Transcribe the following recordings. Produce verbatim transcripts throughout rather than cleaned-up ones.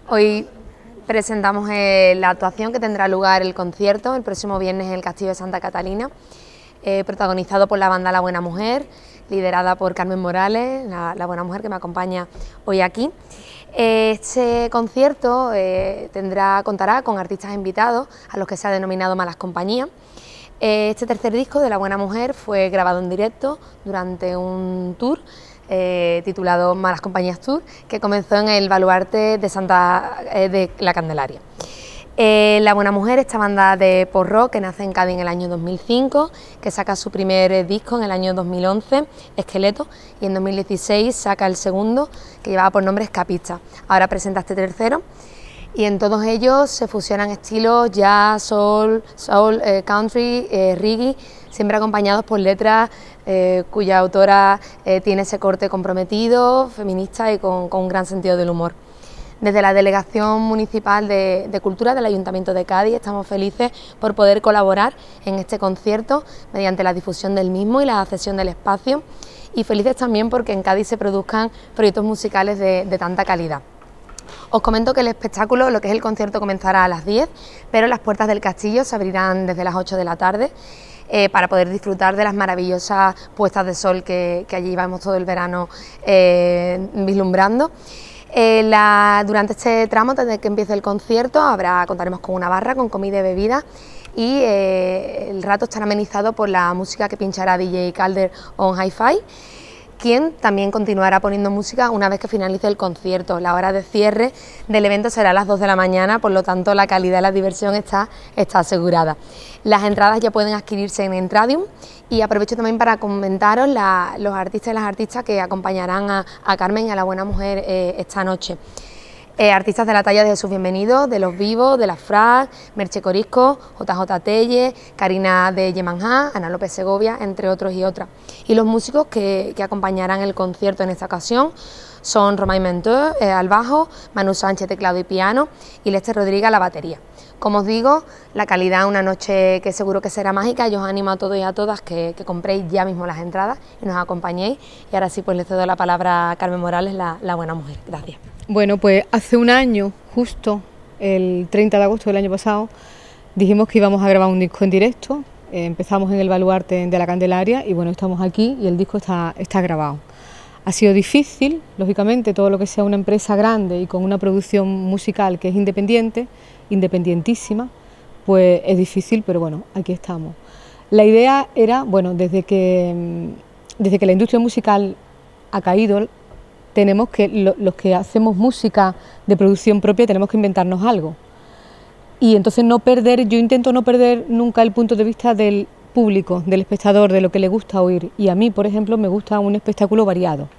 Hoy presentamos eh, la actuación que tendrá lugar el concierto el próximo viernes en el Castillo de Santa Catalina, eh, protagonizado por la banda La Buena Mujer, liderada por Carmen Morales, la, la Buena Mujer que me acompaña hoy aquí. Este concierto eh, tendrá, contará con artistas invitados a los que se ha denominado Malas Compañías. Este tercer disco de La Buena Mujer fue grabado en directo durante un tour eh, titulado Malas Compañías Tour, que comenzó en el Baluarte de Santa eh, de la Candelaria. Eh, La Buena Mujer, esta banda de post-rock que nace en Cádiz en el año dos mil cinco, que saca su primer eh, disco en el año dos mil once, Esqueleto, y en dos mil dieciséis saca el segundo, que llevaba por nombre Escapista. Ahora presenta este tercero, y en todos ellos se fusionan estilos jazz, soul, soul eh, country, eh, reggae, siempre acompañados por letras eh, cuya autora eh, tiene ese corte comprometido, feminista y con, con un gran sentido del humor. Desde la Delegación Municipal de, de Cultura del Ayuntamiento de Cádiz estamos felices por poder colaborar en este concierto mediante la difusión del mismo y la cesión del espacio, y felices también porque en Cádiz se produzcan proyectos musicales de, de tanta calidad. Os comento que el espectáculo, lo que es el concierto, comenzará a las diez, pero las puertas del castillo se abrirán desde las ocho de la tarde eh, para poder disfrutar de las maravillosas puestas de sol que, que allí llevamos todo el verano eh, vislumbrando. Eh, la, durante este tramo, desde que empiece el concierto, habrá, contaremos con una barra con comida y bebida, y eh, el rato estará amenizado por la música que pinchará D J Calder on Hi-Fi, quien también continuará poniendo música una vez que finalice el concierto. La hora de cierre del evento será a las dos de la mañana, por lo tanto la calidad y la diversión está, está asegurada. Las entradas ya pueden adquirirse en Entradium, y aprovecho también para comentaros la, los artistas y las artistas que acompañarán a, a Carmen y a La Buena Mujer eh, esta noche. Eh, artistas de la talla de Jesús Bienvenido, de Los Vivos, de La Frag, Merche Corisco, J J Telle, Karina de Yemanjá, Ana López Segovia, entre otros y otras. Y los músicos que, que acompañarán el concierto en esta ocasión son Romain Menteur eh, al bajo, Manu Sánchez teclado y piano, y Lester Rodríguez a la batería. Como os digo, la calidad, una noche que seguro que será mágica. Yo os animo a todos y a todas que, que compréis ya mismo las entradas y nos acompañéis. Y ahora sí, pues le cedo la palabra a Carmen Morales, la, la Buena Mujer. Gracias. Bueno, pues hace un año, justo el treinta de agosto del año pasado, dijimos que íbamos a grabar un disco en directo. Eh, empezamos en el Baluarte de la Candelaria y bueno, estamos aquí y el disco está, está grabado. Ha sido difícil, lógicamente, todo lo que sea una empresa grande y con una producción musical que es independiente, independientísima, pues es difícil, pero bueno, aquí estamos. La idea era, bueno, desde que, desde que la industria musical ha caído, tenemos que, lo, los que hacemos música de producción propia, tenemos que inventarnos algo. Y entonces no perder, yo intento no perder nunca el punto de vista del público, del espectador, de lo que le gusta oír. Y a mí, por ejemplo, me gusta un espectáculo variado.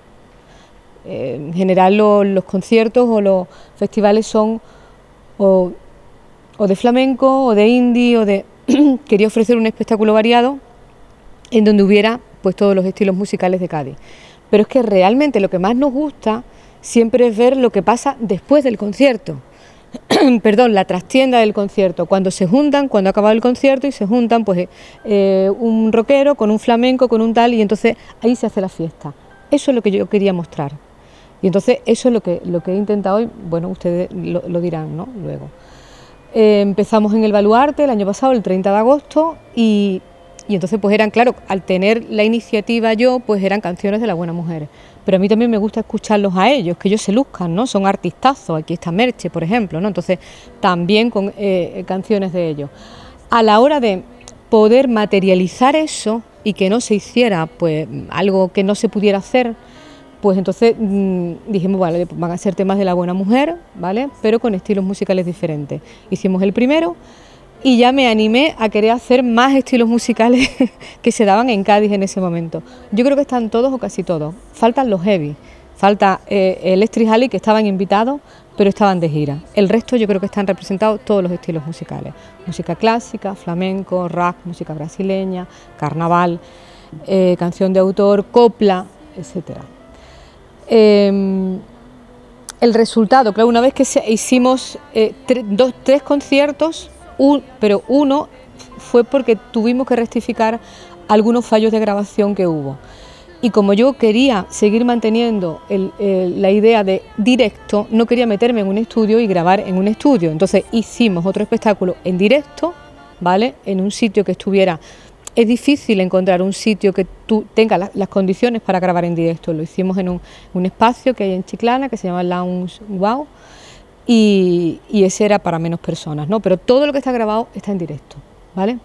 Eh, en general lo, los conciertos o los festivales son o, o de flamenco o de indie o de... Quería ofrecer un espectáculo variado en donde hubiera pues todos los estilos musicales de Cádiz. Pero es que realmente lo que más nos gusta siempre es ver lo que pasa después del concierto. Perdón, la trastienda del concierto, cuando se juntan, cuando ha acabado el concierto y se juntan pues eh, un rockero con un flamenco, con un tal, y entonces ahí se hace la fiesta. Eso es lo que yo quería mostrar. Y entonces eso es lo que, lo que he intentado hoy, bueno, ustedes lo, lo dirán, ¿no? Luego. Eh, empezamos en el Baluarte el año pasado, el treinta de agosto, y... Y entonces pues eran, claro, al tener la iniciativa yo, pues eran canciones de La Buena Mujer. Pero a mí también me gusta escucharlos a ellos, que ellos se luzcan, ¿no? Son artistazos, aquí está Merche, por ejemplo, ¿no? Entonces también con eh, canciones de ellos. A la hora de poder materializar eso y que no se hiciera pues algo que no se pudiera hacer, pues entonces mmm, dijimos, vale, van a ser temas de La Buena Mujer, ¿vale? Pero con estilos musicales diferentes. Hicimos el primero. Y ya me animé a querer hacer más estilos musicales que se daban en Cádiz en ese momento. Yo creo que están todos o casi todos. Faltan los heavy, falta eh, Electric Alley, que estaban invitados, pero estaban de gira. El resto yo creo que están representados todos los estilos musicales. Música clásica, flamenco, rap, música brasileña, carnaval, eh, canción de autor, copla, etcétera. Eh, el resultado, claro, una vez que se, hicimos eh, tre, dos, tres conciertos, Un, pero uno fue porque tuvimos que rectificar algunos fallos de grabación que hubo. Y como yo quería seguir manteniendo el, el, la idea de directo, no quería meterme en un estudio y grabar en un estudio. Entonces hicimos otro espectáculo en directo, ¿vale? En un sitio que estuviera... Es difícil encontrar un sitio que tú tenga la, las condiciones para grabar en directo. Lo hicimos en un, un espacio que hay en Chiclana, que se llama Lounge Wow, y, y ese era para menos personas, ¿no? Pero todo lo que está grabado está en directo, ¿vale?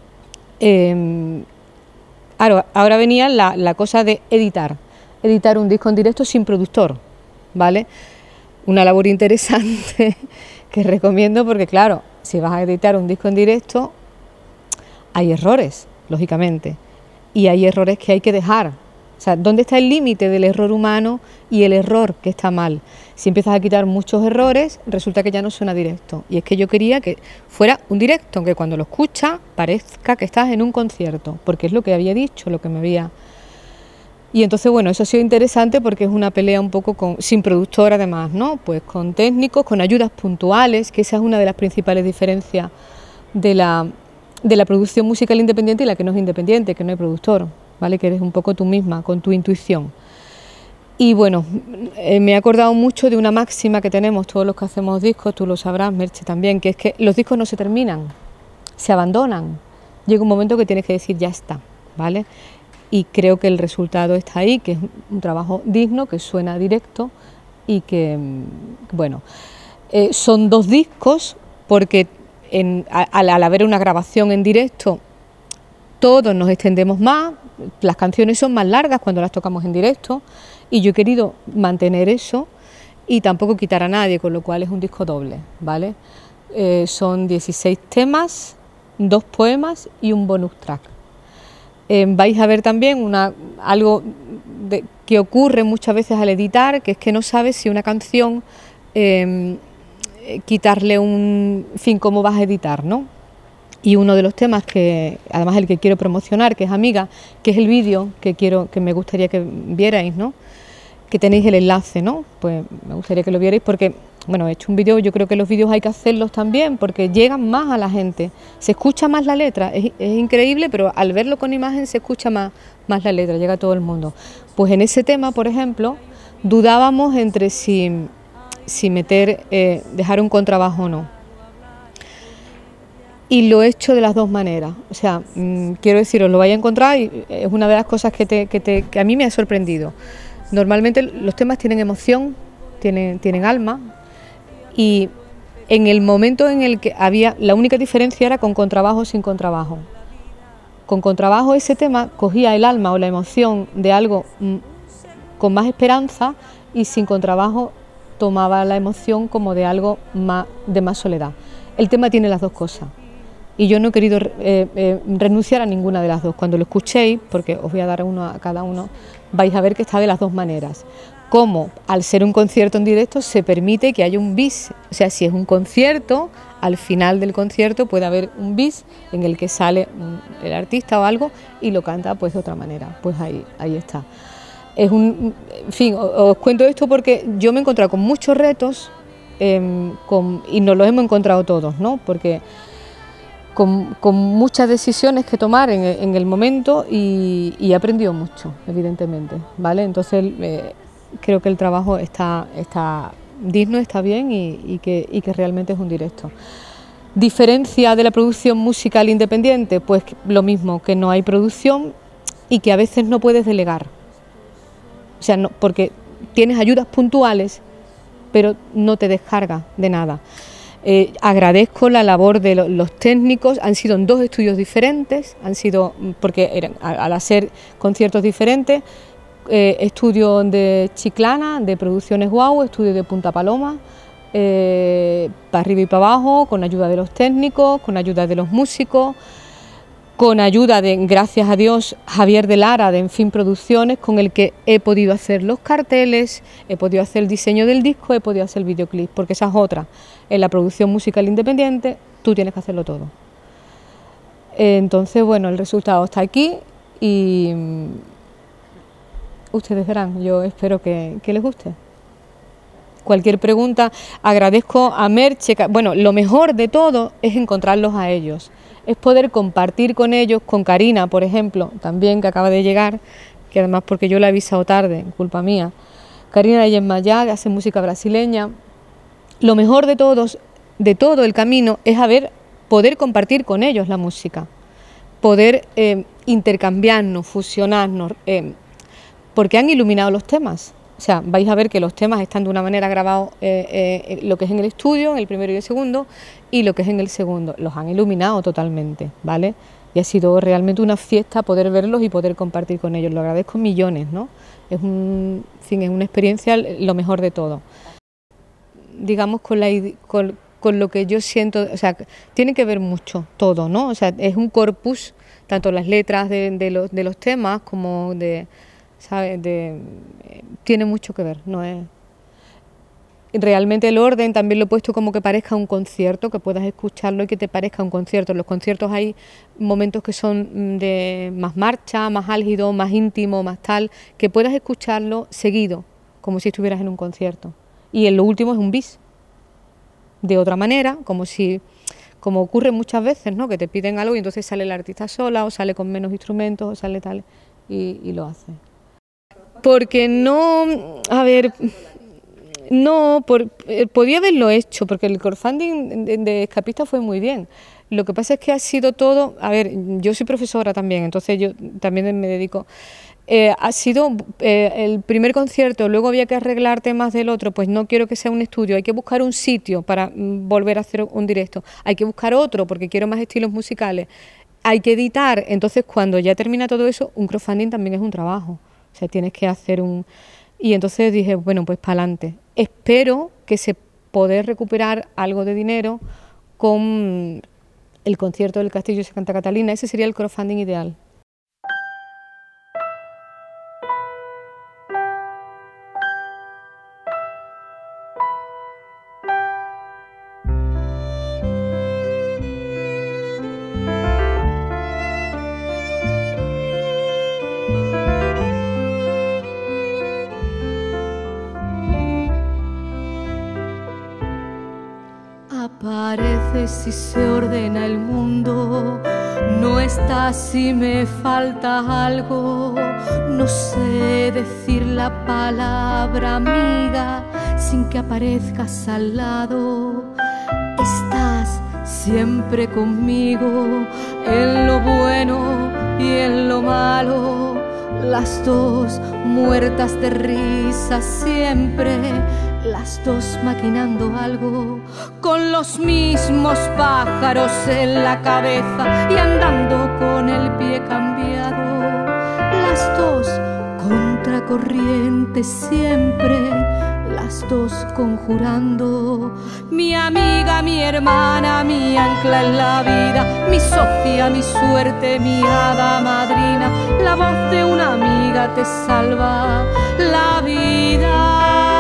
Eh, Ahora, ahora venía la, la cosa de editar, editar un disco en directo sin productor, ¿vale? Una labor interesante que recomiendo porque, claro, si vas a editar un disco en directo, hay errores, lógicamente, y hay errores que hay que dejar. O sea, ¿dónde está el límite del error humano y el error que está mal? Si empiezas a quitar muchos errores, resulta que ya no suena directo. Y es que yo quería que fuera un directo, aunque cuando lo escuchas parezca que estás en un concierto, porque es lo que había dicho, lo que me había... Y entonces, bueno, eso ha sido interesante porque es una pelea un poco con, sin productor además, ¿no? Pues con técnicos, con ayudas puntuales, que esa es una de las principales diferencias de la, de la producción musical independiente y la que no es independiente, que no hay productor, ¿vale? Que eres un poco tú misma, con tu intuición. Y bueno, eh, me he acordado mucho de una máxima que tenemos todos los que hacemos discos, tú lo sabrás, Merche, también, que es que los discos no se terminan, se abandonan. Llega un momento que tienes que decir ya está, ¿vale? Y creo que el resultado está ahí, que es un trabajo digno, que suena directo y que, bueno, eh, son dos discos porque en, al, al haber una grabación en directo todos nos extendemos más, las canciones son más largas cuando las tocamos en directo y yo he querido mantener eso y tampoco quitar a nadie, con lo cual es un disco doble, ¿vale? Eh, son dieciséis temas, dos poemas y un bonus track. Eh, vais a ver también una, algo de, que ocurre muchas veces al editar, que es que no sabes si una canción, eh, quitarle un fin, cómo vas a editar, ¿no? Y uno de los temas que, además el que quiero promocionar, que es Amiga, que es el vídeo que quiero, que me gustaría que vierais, ¿no? Que tenéis el enlace, ¿no? Pues me gustaría que lo vierais porque, bueno, he hecho un vídeo, yo creo que los vídeos hay que hacerlos también porque llegan más a la gente, se escucha más la letra, es, es increíble, pero al verlo con imagen se escucha más, más la letra, llega a todo el mundo. Pues en ese tema, por ejemplo, dudábamos entre si, si meter, eh, dejar un contrabajo o no. Y lo he hecho de las dos maneras, o sea, mmm, quiero deciros, lo vais a encontrar y es una de las cosas que, te, que, te, que a mí me ha sorprendido. Normalmente los temas tienen emoción, tienen, tienen alma y en el momento en el que había, la única diferencia era con contrabajo o sin contrabajo. Con contrabajo ese tema cogía el alma o la emoción de algo mmm, con más esperanza y sin contrabajo tomaba la emoción como de algo más, de más soledad. El tema tiene las dos cosas. Y yo no he querido eh, eh, renunciar a ninguna de las dos. Cuando lo escuchéis, porque os voy a dar uno a cada uno, vais a ver que está de las dos maneras. Como al ser un concierto en directo se permite que haya un bis. O sea, si es un concierto, al final del concierto puede haber un bis en el que sale el artista o algo y lo canta pues de otra manera. Pues ahí, ahí está. Es un, en fin, os, os cuento esto porque yo me he encontrado con muchos retos eh, con, y nos los hemos encontrado todos, ¿no? Porque Con, con muchas decisiones que tomar en, en el momento y, y he aprendido mucho, evidentemente, ¿vale? Entonces eh, creo que el trabajo está, está digno, está bien y, y, que, y que realmente es un directo. Diferencia de la producción musical independiente, pues lo mismo, que no hay producción y que a veces no puedes delegar, o sea, no, porque tienes ayudas puntuales, pero no te descargas de nada. Eh, agradezco la labor de lo, los técnicos, han sido en dos estudios diferentes, han sido, porque eran, al hacer conciertos diferentes, eh, estudio de Chiclana, de Producciones Wow, estudio de Punta Paloma, eh, para arriba y para abajo, con ayuda de los técnicos, con ayuda de los músicos, con ayuda de, gracias a Dios, Javier de Lara, de En Fin Producciones, con el que he podido hacer los carteles, he podido hacer el diseño del disco, he podido hacer el videoclip, porque esa es otra. En la producción musical independiente, tú tienes que hacerlo todo. Entonces, bueno, el resultado está aquí y ustedes verán, yo espero que, que les guste. Cualquier pregunta, agradezco a Merche, bueno, lo mejor de todo es encontrarlos a ellos, es poder compartir con ellos, con Karina, por ejemplo, también que acaba de llegar, que además porque yo la he avisado tarde, culpa mía. Karina de Yesmayá, que hace música brasileña. Lo mejor de todos, de todo el camino, es haber, poder compartir con ellos la música, poder eh, intercambiarnos, fusionarnos, eh, porque han iluminado los temas. O sea, vais a ver que los temas están de una manera grabados, eh, eh, lo que es en el estudio, en el primero y el segundo, y lo que es en el segundo. Los han iluminado totalmente, ¿vale? Y ha sido realmente una fiesta poder verlos y poder compartir con ellos. Lo agradezco millones, ¿no? Es un, en fin, es una experiencia lo mejor de todo. Digamos, con, la, con, con lo que yo siento, o sea, tiene que ver mucho todo, ¿no? O sea, es un corpus, tanto las letras de, de, los, de los temas como de... ¿Sabes? De, eh, tiene mucho que ver, no es... Realmente el orden también lo he puesto como que parezca un concierto, que puedas escucharlo y que te parezca un concierto. En los conciertos hay momentos que son de más marcha, más álgido, más íntimo, más tal, que puedas escucharlo seguido, como si estuvieras en un concierto. Y en lo último es un bis, de otra manera, como si... como ocurre muchas veces, ¿no? Que te piden algo y entonces sale la artista sola, o sale con menos instrumentos, o sale tal, y, y lo hace. Porque no, a ver, no, por, eh, podía haberlo hecho, porque el crowdfunding de, de Escapista fue muy bien. Lo que pasa es que ha sido todo, a ver, yo soy profesora también, entonces yo también me dedico, eh, ha sido eh, el primer concierto, luego había que arreglar temas del otro, pues no quiero que sea un estudio, hay que buscar un sitio para mm, volver a hacer un directo, hay que buscar otro porque quiero más estilos musicales, hay que editar, entonces cuando ya termina todo eso, un crowdfunding también es un trabajo. O sea, tienes que hacer un... Y entonces dije, bueno, pues para adelante. Espero que se poder recuperar algo de dinero con el concierto del Castillo de Santa Catalina. Ese sería el crowdfunding ideal. Apareces y se ordena el mundo, no estás si me falta algo, no sé decir la palabra amiga sin que aparezcas al lado. Estás siempre conmigo en lo bueno y en lo malo, las dos muertas de risa siempre, las dos maquinando algo, con los mismos pájaros en la cabeza y andando con el pie cambiado, las dos contracorriente siempre, las dos conjurando. Mi amiga, mi hermana, mi ancla en la vida, mi socia, mi suerte, mi hada madrina, la voz de una amiga te salva la vida.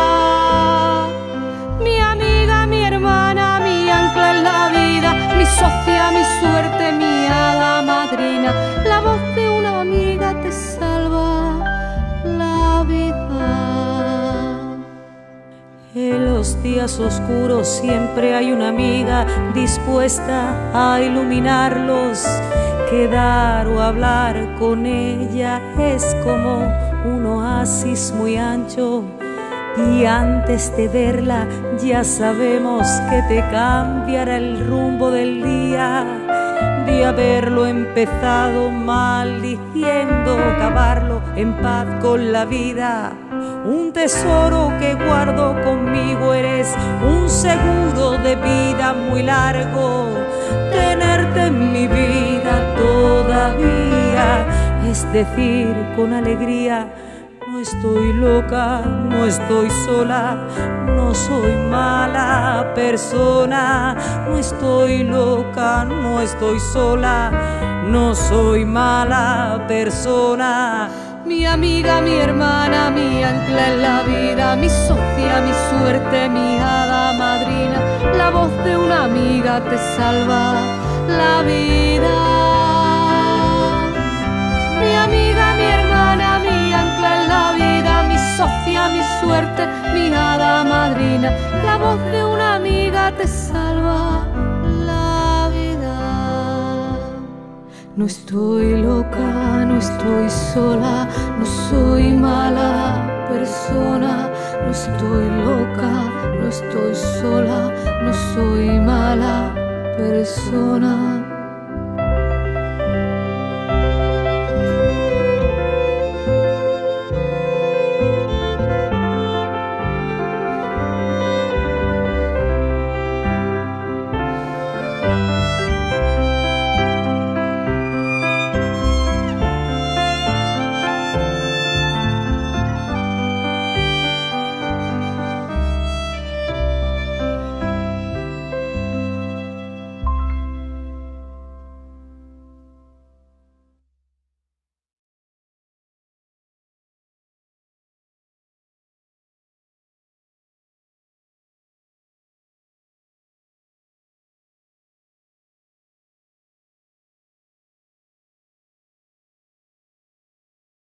Mi socia, mi suerte, mi hada madrina, la voz de una amiga te salva la vida. En los días oscuros siempre hay una amiga dispuesta a iluminarlos. Quedar o hablar con ella es como un oasis muy ancho. Y antes de verla ya sabemos que te cambiará el rumbo del día, de haberlo empezado maldiciendo, acabarlo en paz con la vida. Un tesoro que guardo conmigo, eres un seguro de vida muy largo. Tenerte en mi vida todavía, es decir, con alegría: no estoy loca, no estoy sola, no soy mala persona. No estoy loca, no estoy sola, no soy mala persona. Mi amiga, mi hermana, mi ancla en la vida, mi socia, mi suerte, mi hada madrina, la voz de una amiga te salva la vida. Mi amiga, mi hermana, mi ancla en la vida, mi socia, mi suerte, mi hada madrina, la voz de una amiga te salva la vida. No estoy loca, no estoy sola, no soy mala persona. No estoy loca, no estoy sola, no soy mala persona.